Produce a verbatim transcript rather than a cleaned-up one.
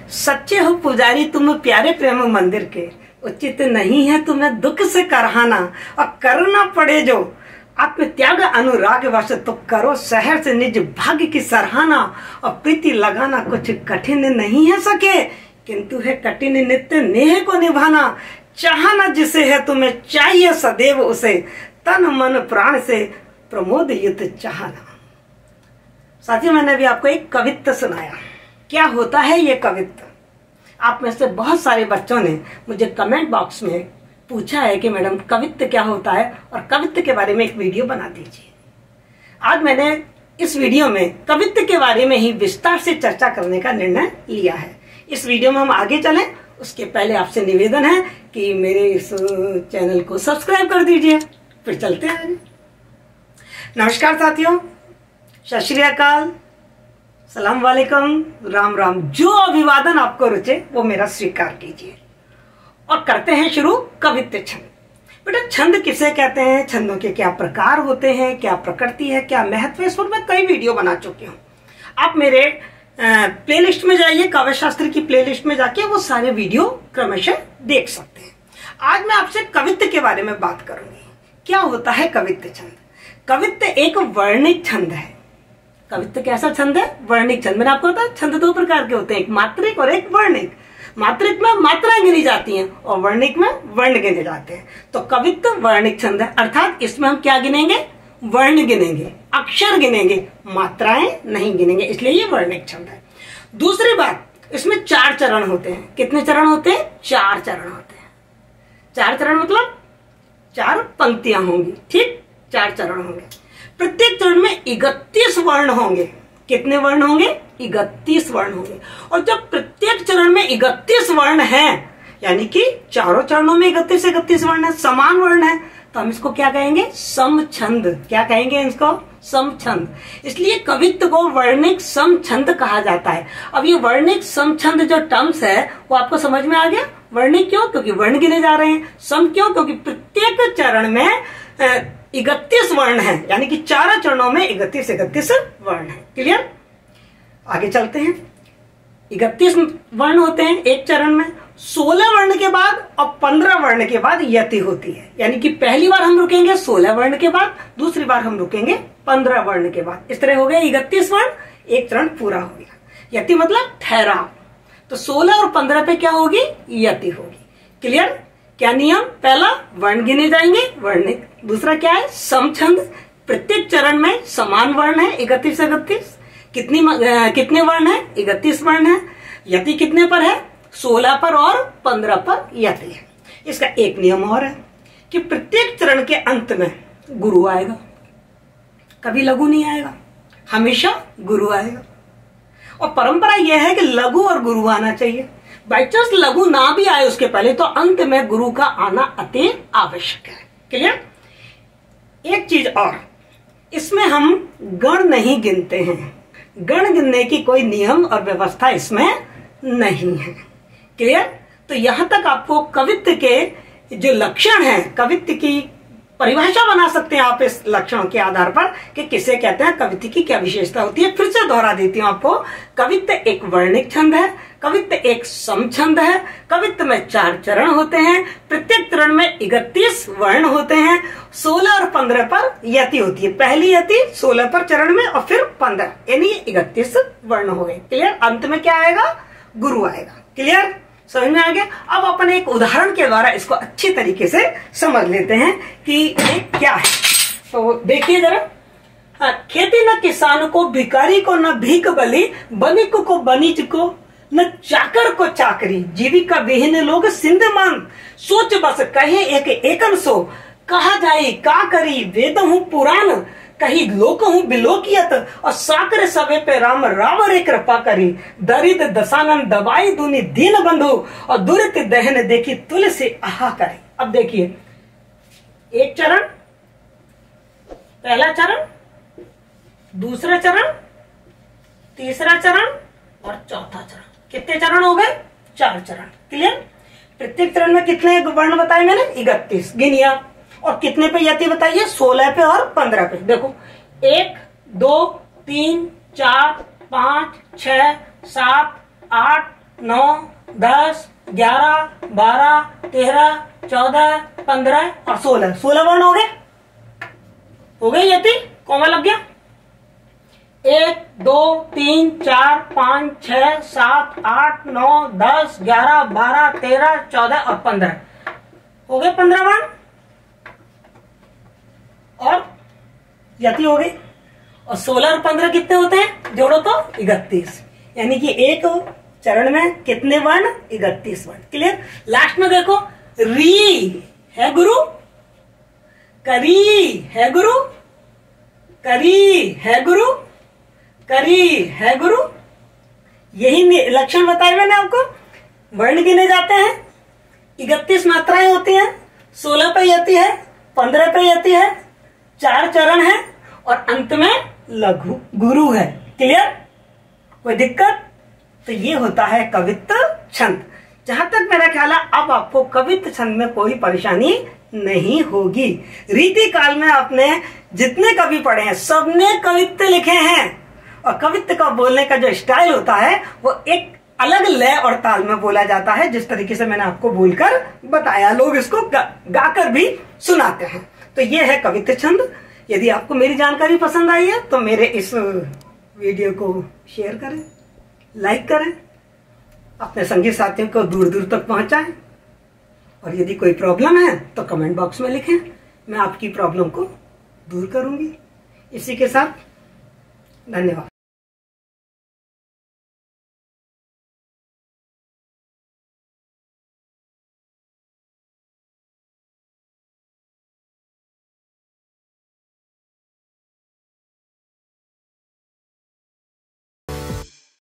सच्चे हो पुजारी तुम प्यारे प्रेम मंदिर के, उचित नहीं है तुम्हें दुख से करहाना, और करना पड़े जो आत्म त्याग अनुराग वश तो करो शहर से निज भाग्य की सराहना। और प्रीति लगाना कुछ कठिन नहीं है सके, किंतु है कठिन नित्य नेह को निभाना। चाहना जिसे है तुम्हें चाहिए सदैव उसे, तन मन प्राण से प्रमोद युत चाहना। साथियों, मैंने अभी आपको एक कवित्त सुनाया। क्या होता है ये कवित्त? आप में से बहुत सारे बच्चों ने मुझे कमेंट बॉक्स में पूछा है कि मैडम कवित्त क्या होता है और कवित्त के बारे में एक वीडियो बना दीजिए। आज मैंने इस वीडियो में कवित्त के बारे में ही विस्तार से चर्चा करने का निर्णय लिया है। इस वीडियो में हम आगे चलें उसके पहले आपसे निवेदन है कि मेरे इस चैनल को सब्सक्राइब कर दीजिए। फिर चलते हैं आगे। नमस्कार साथियों, सत श्री अकाल, सलाम वालेकुम, राम राम। जो अभिवादन आपको रुचे वो मेरा स्वीकार कीजिए और करते हैं शुरू कवित्त छंद। बेटा, छंद किसे कहते हैं, छंदों के क्या प्रकार होते हैं, क्या प्रकृति है, क्या महत्व है, इस पर मैं कई वीडियो बना चुकी हूँ। आप मेरे प्लेलिस्ट में जाइए, काव्य शास्त्र की प्लेलिस्ट में जाके वो सारे वीडियो क्रमशः देख सकते हैं। आज मैं आपसे कवित्त के बारे में बात करूंगी। क्या होता है कवित्त छंद? कवित्त एक वर्णिक छंद है। कवित्त कैसा छंद है? वर्णिक छंद। मैंने आपको बताया छंद दो प्रकार के होते हैं, एक मात्रिक और एक वर्णिक। मात्रिक में मात्राएं गिनी जाती हैं और वर्णिक में वर्ण गिने जाते हैं। तो कवित्त वर्णिक छंद है, अर्थात इसमें हम क्या गिनेंगे? वर्ण गिनेंगे, अक्षर गिनेंगे, मात्राएं नहीं गिनेंगे, इसलिए ये वर्णिक छंद है। दूसरी बात, इसमें चार चरण होते हैं। कितने चरण होते हैं? चार चरण होते हैं। चार चरण मतलब चार पंक्तियां होंगी, ठीक? चार चरण होंगे। प्रत्येक चरण में इकतीस वर्ण होंगे। कितने वर्ण होंगे? इकतीस वर्ण होंगे। और जब प्रत्येक चरण में इकतीस वर्ण हैं, यानी कि चारों चरणों में इकतीस इकतीस वर्ण है, समान वर्ण है, तो हम इसको क्या कहेंगे? समछंद। क्या कहेंगे इसको? समछंद। इसलिए कवित्त को वर्णिक समछंद कहा जाता है। अब ये वर्णिक समछंद जो टर्म्स है वो आपको समझ में आ गया? वर्णिक क्यों? क्योंकि वर्ण गिने जा रहे हैं। सम क्यों? क्योंकि प्रत्येक चरण में इकतीस वर्ण है, यानी कि चारों चरणों में इकतीस इकतीस वर्ण है। क्लियर? आगे चलते हैं। इकतीस वर्ण होते हैं एक चरण में। सोलह वर्ण के बाद और पंद्रह वर्ण के बाद यति होती है, यानी कि पहली बार हम रुकेंगे सोलह वर्ण के बाद, दूसरी बार हम रुकेंगे पंद्रह वर्ण के बाद। इस तरह हो गए इकतीस वर्ण, एक चरण पूरा हो गया। यति मतलब ठहराव। तो सोलह और पंद्रह पे क्या होगी? यति होगी। क्लियर? क्या नियम? पहला, वर्ण गिने जाएंगे, वर्णिक। दूसरा क्या है? समछंद। प्रत्येक चरण में समान वर्ण है, इकतीस इकतीस। कितनी कितने वर्ण है? इकतीस वर्ण है। यति कितने पर है? सोलह पर और पंद्रह पर यति है। इसका एक नियम और है कि प्रत्येक चरण के अंत में गुरु आएगा, कभी लघु नहीं आएगा, हमेशा गुरु आएगा। और परंपरा यह है कि लघु और गुरु आना चाहिए। बाई चांस लघु ना भी आए उसके पहले, तो अंत में गुरु का आना अति आवश्यक है। क्लियर? एक चीज और, इसमें हम गण नहीं गिनते हैं। गण गिनने की कोई नियम और व्यवस्था इसमें नहीं है। क्लियर? तो यहां तक आपको कवित्त के जो लक्षण हैं, कवित्त की परिभाषा बना सकते हैं आप इस लक्षणों के आधार पर कि किसे कहते हैं, कवित्त की क्या विशेषता होती है। फिर से दोहरा देती हूं आपको। कवित्त एक वर्णिक छंद है, कवित्त एक समछंद है, कवित्त में चार चरण होते हैं, प्रत्येक चरण में इकतीस वर्ण होते हैं, सोलह और पंद्रह पर यति होती है। पहली यति सोलह पर चरण में और फिर पंद्रह, यानी इकतीस वर्ण हो गए। क्लियर? अंत में क्या आएगा? गुरु आएगा। क्लियर? समझ में आ गया? अब अपन एक उदाहरण के द्वारा इसको अच्छी तरीके से समझ लेते हैं कि ये क्या है। तो देखिए जरा। हाँ, खेती न किसान को, भिखारी को न भीख बली, बनिक को बनिज को, न चाकर को चाकरी, जीविका विहीन लोग सिंध मांग, सोच बस कहे एक एकन सो, कहा जाए का करी वेद हूँ पुराण, कहीं लोक हूँ बिलोकियत, और साकर सवे पे राम रावरे कृपा करी, दरिद दसानन दबाई दुनी दीन बंधु, और दुरित दहन देखी तुलसी आहा करे। अब देखिए, एक चरण, पहला चरण, दूसरा चरण, तीसरा चरण और चौथा चरण। कितने चरण हो गए? चार चरण। क्लियर? प्रत्येक चरण में कितने वर्ण बताए मैंने? इकतीस गिनिया। और कितने पे यति बताइए? सोलह पे और पंद्रह पे। देखो, एक, दो, तीन, चार, पांच, छह, सात, आठ, नौ, दस, ग्यारह, बारह, तेरह, चौदह, पंद्रह और सोलह। सोलह वर्ण हो गए, हो गए यति, कॉमा लग गया। एक, दो, तीन, चार, पांच, छह, सात, आठ, नौ, दस, ग्यारह, बारह, तेरह, चौदह और पंद्रह, हो गए पंद्रह वर्ण और यति हो गई। और सोलह और पंद्रह कितने होते हैं, जोड़ो तो इकतीस। यानी कि एक चरण में कितने वर्ण, इकतीस वर्ण। क्लियर। लास्ट में देखो, री है गुरु, करी है गुरु, करी है गुरु, करी है गुरु। यही लक्षण बताए मैंने आपको। वर्ण गिने जाते हैं, इकतीस मात्राएं होती हैं, सोलह पे यति है, पंद्रह पे यति है, चार चरण है और अंत में लघु गुरु है। क्लियर। कोई दिक्कत? तो ये होता है कवित्व छंद। जहां तक मेरा ख्याल है अब आपको कवित्व छंद में कोई परेशानी नहीं होगी। रीति काल में आपने जितने कवि पढ़े हैं सबने कवित्व लिखे हैं और कवित्व का बोलने का जो स्टाइल होता है वो एक अलग लय और ताल में बोला जाता है, जिस तरीके से मैंने आपको बोलकर बताया। लोग इसको गा, गाकर भी सुनाते हैं। तो ये है कवित्व छंद। यदि आपको मेरी जानकारी पसंद आई है तो मेरे इस वीडियो को शेयर करें, लाइक करें, अपने संगी साथियों को दूर दूर तक पहुंचाएं और यदि कोई प्रॉब्लम है तो कमेंट बॉक्स में लिखें, मैं आपकी प्रॉब्लम को दूर करूंगी। इसी के साथ धन्यवाद।